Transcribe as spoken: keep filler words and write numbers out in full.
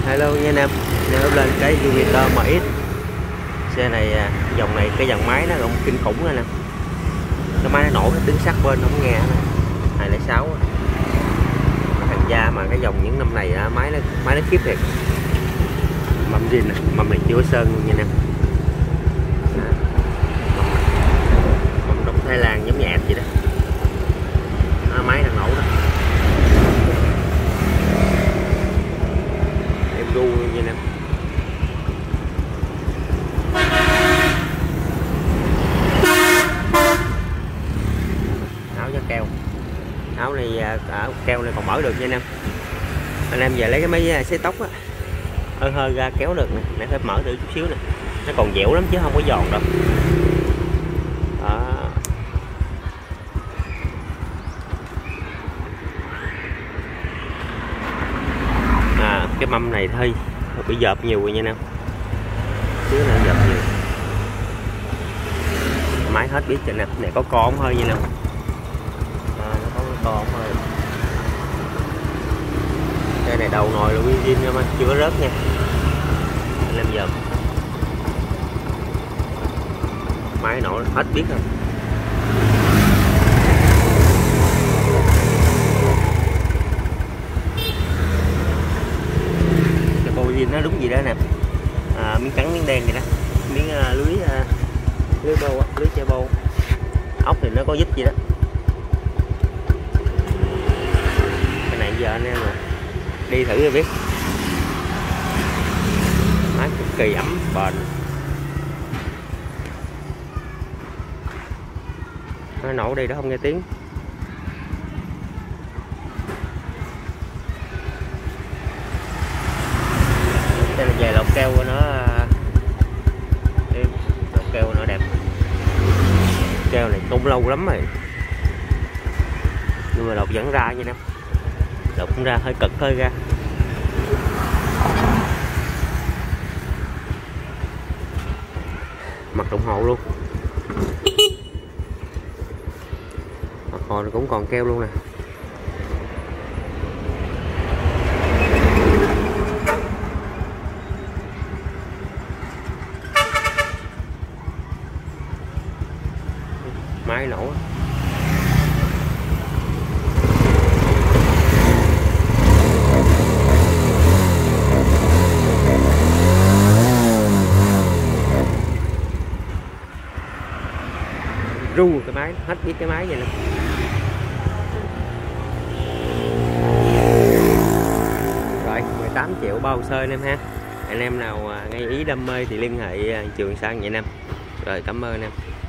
Hello nha anh em, nếu lên cái Jupiter em ích xe này, dòng này cái dòng máy nó cũng kinh khủng anh em. Cái máy nó nổ, nó đứng sát bên không nghe hai không sáu thằng da, mà cái dòng những năm này máy nó máy nó khiếp thiệt. Mâm zin nè, mâm này chưa có sơn luôn nha anh em. Mâm đóng Thái Lan giống như ẹp vậy đó. Đó, máy đang nổ đó. Em đu luôn nha anh em. Áo giá keo, áo này áo keo này còn mở được nha anh em. Anh em về lấy cái máy xấy tóc á, hơi hơi ra kéo được nè, để phải mở thử chút xíu nè, nó còn dẻo lắm chứ không có giòn đâu. Đó. À, cái mâm này thôi bị dợp nhiều rồi nha anh em, chứ này dợp nhiều. Máy hết biết cho nè, này có con hơi như nè. À, nó có con thôi. Cái này đầu nồi là nguyên zin nha, mà chưa có rớt nha. Lên giờ máy nổ hết biết rồi. Cái bô zin nó đúng gì đó nè, à, miếng trắng miếng đen vậy đó, miếng uh, lưới uh, lưới bô á, lưới che bô. Ốc thì nó có giúp gì đó. Cái này giờ anh em nè, đi thử rồi biết. Máy cực kỳ ấm bền. Nó nổ đi đó không nghe tiếng. Đây là về lọc keo của nó. Lọc keo của nó đẹp. Keo này cũng lâu lắm rồi, nhưng mà lọc vẫn ra như nè. Lọc cũng ra hơi cực hơi ra. Mặt đồng hồ luôn, mặt hồ cũng còn keo luôn nè. Máy nổ. Ru cái máy, hết biết cái máy vậy nè. Rồi mười tám triệu bao sơ anh em ha. Anh em nào ngay ý đam mê thì liên hệ Trường Sang vậy anh em. Rồi cảm ơn anh em.